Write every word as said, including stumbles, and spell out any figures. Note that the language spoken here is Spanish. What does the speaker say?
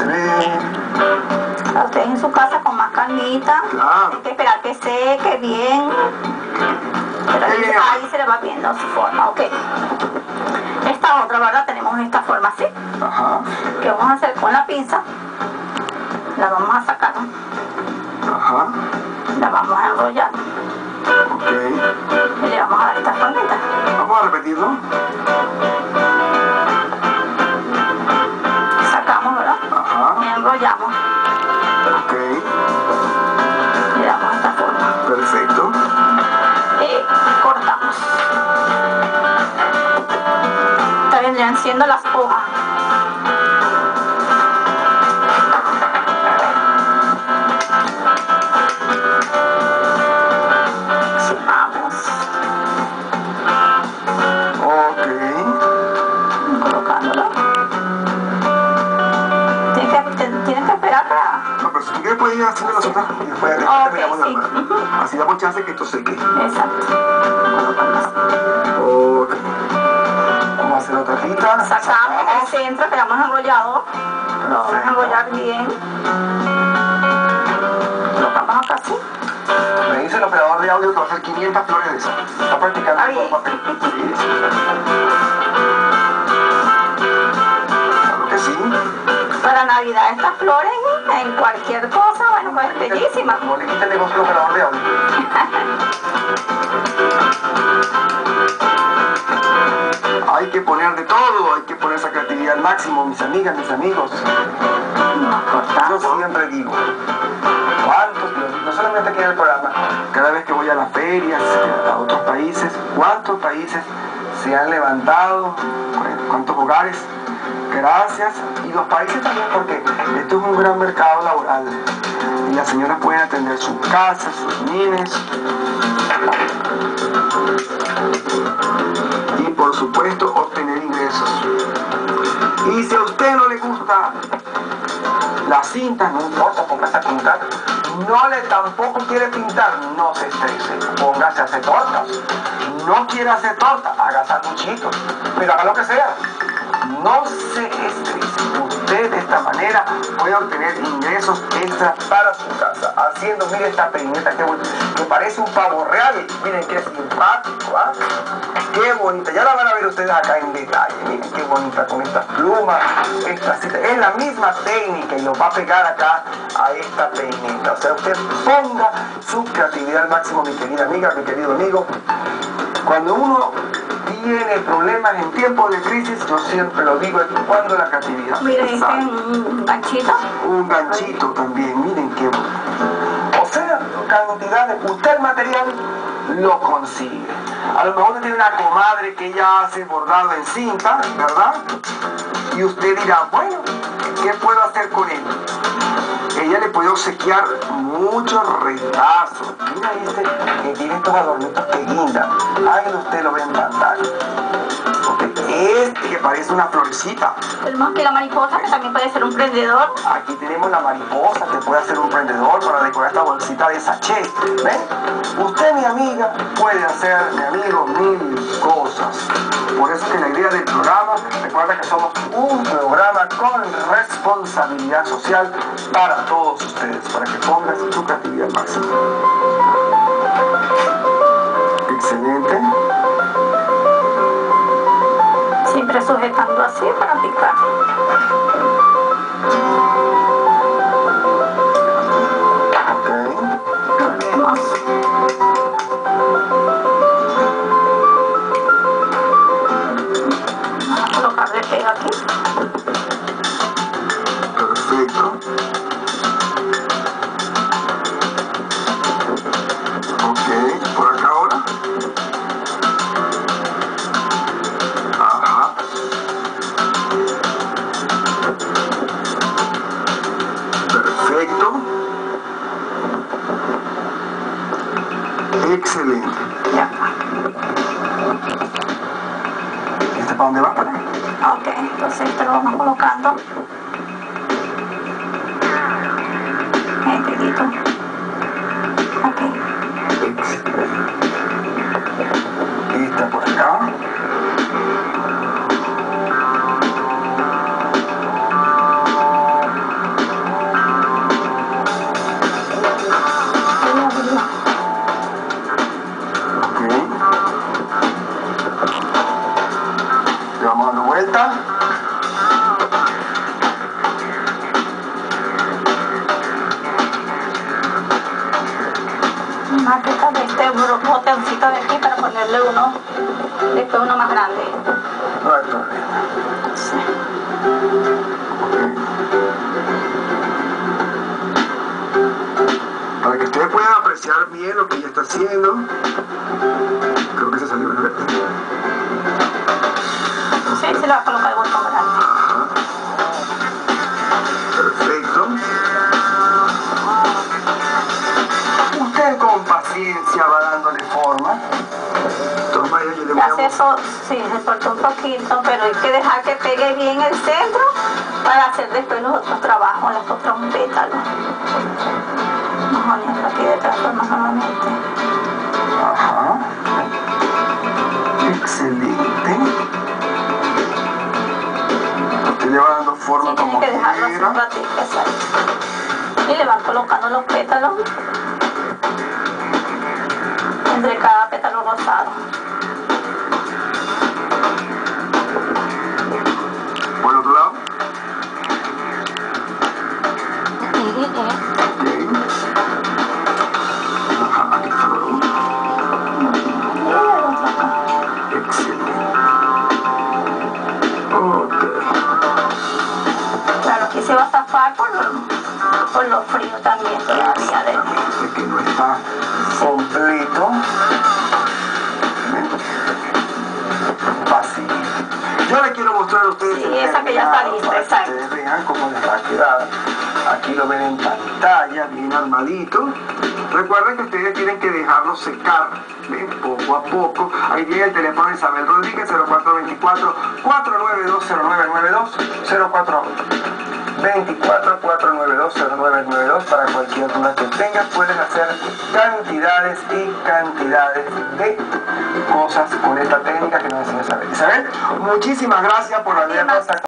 se ve. A ustedes en su casa con más calmita. Claro. Hay que esperar que seque bien. Pero ahí, Bien. ahí se le va viendo su forma, ok. Esta otra, ¿verdad? Tenemos esta forma así. Ajá. Que vamos a hacer con la pinza. La vamos a sacar. Ajá. La vamos a enrollar. Ok. Y le vamos a dar esta formita. Vamos a repetirlo. Sacamos, ¿verdad? Ajá. Y enrollamos. Ok. Le damos esta forma. Perfecto. Y cortamos. Estas vendrían siendo las hojas. Vamos. Ok. Colocándolo. Tienes que, te- tienes que esperar para... No, pero si tú quieres puedes ir haciendo las otras y después de Ok, terminamos de sí. armar. Ujú. Así damos chance que esto seque. Exacto. Colocando así. Ok. Vamos a hacer otra hojita. Sacamos el centro que hemos enrollado. Lo vamos a enrollar bien. Colocamos acá así. Me dice el operador de audio que va a hacer quinientas flores de eso. Está practicando Ahí. con papel. Sí, sí. Claro que sí. Para Navidad estas flores en cualquier cosa, bueno, pues bellísimas. No le quite el negocio al operador de audio. Hay que poner de todo, hay que poner esa creatividad al máximo, mis amigas, mis amigos. Nos Yo cortamos. siempre digo, ¿cuántos, no solamente aquí en el programa, cada vez que voy a las ferias, a otros países, cuántos países se han levantado, cuántos hogares, gracias, y los países también, porque esto es un gran mercado laboral, y las señoras pueden atender sus casas, sus niños, y por supuesto obtener ingresos. Y si a usted no le gusta las cintas, no importa, póngase a pintar. No le tampoco quiere pintar, no se estrese, póngase a hacer tortas. No quiere hacer torta, haga sanduchitos, pero haga lo que sea. No se estrese. Usted de esta manera puede obtener ingresos extra para su casa. Haciendo, mire esta peineta que, que parece un pavo real. Miren qué simpático, ¿ah? Qué bonita. Ya la van a ver ustedes acá en detalle. Miren qué bonita con estas plumas. Esta cita. Es la misma técnica y lo va a pegar acá a esta peineta. O sea, usted ponga su creatividad al máximo, mi querida amiga, mi querido amigo. Cuando uno tiene problemas en tiempos de crisis, yo siempre lo digo, es cuando la creatividad Miren, este sale. es un ganchito. Un ganchito también, miren qué bonito. O sea, cantidad de... Usted el material lo consigue. A lo mejor usted tiene una comadre que ella hace bordado en cinta, ¿verdad? Y usted dirá, bueno, ¿qué puedo hacer con él? Ella le puede obsequiar muchos retazos. Mira este que tiene estos adornitos que guindan. Hágalo, usted lo ve en pantalla. Este que parece una florecita. Tenemos aquí la mariposa, que también puede ser un prendedor. Aquí tenemos la mariposa que puede hacer un prendedor para decorar esta bolsita de sachet. ¿Ven? Usted, mi amiga, puede hacer, mi amigo, mil cosas. Por eso que la idea del programa, recuerda que somos un programa con responsabilidad social para todos ustedes, para que pongan su creatividad al máximo. Excelente. Siempre sujetando así para picar. Ok. Volvemos. Vamos a colocarle pega aquí. Perfecto. Ok, por acá ahora. Ajá. Perfecto. Excelente. Ya. ¿Este para dónde va? ¿Para? Ok, entonces esto lo vamos colocando. Eh, peguito. Ok. Excelente. Esta por acá. a quitar este botoncito de aquí para ponerle uno, después uno más grande. No hay problema. Sí. Para que ustedes puedan apreciar bien lo que ella está haciendo. Creo que se salió el verde. Sí, se le va a colocar el botón grande. Ajá. Perfecto. Usted con paciencia va dándole forma. Toma, yo le voy Ya a hace eso, sí, se cortó un poquito, pero hay que dejar que pegue bien el centro para hacer después los otros trabajos, los otros pétalos. Vamos a ponerlo aquí de otra forma nuevamente. Ajá. Excelente. Usted le va dando forma Sí, como tiene que dejarlo así quiera. un ratito, exacto. Y le van colocando los pétalos entre cada pétalo rosado. Por el otro lado. Y, y, y. Ok. Ajá, aquí está lo uno. Y el otro acá. Excelente. Ok. Claro, aquí se va a zafar por lo, por lo frío también todavía de Exactamente, que no está completo. Fácil. Yo le quiero mostrar a ustedes Sí, el esa que ya está terminado lista, para que exacto. ustedes vean cómo les va a quedar. Aquí lo ven en pantalla, bien armadito. Recuerden que ustedes tienen que dejarlo secar, ¿ven? Poco a poco. Ahí llega el teléfono de Isabel Rodríguez, cero cuatro veinticuatro, cuatro nueve dos, cero nueve nueve dos, cero cuatro veinticuatro, cuatro nueve dos, cero nueve nueve dos. Para cualquier duda que tengas, puedes hacer cantidades y cantidades de cosas con esta técnica que nos enseña Isabel. Isabel, muchísimas gracias por habernos acompañado.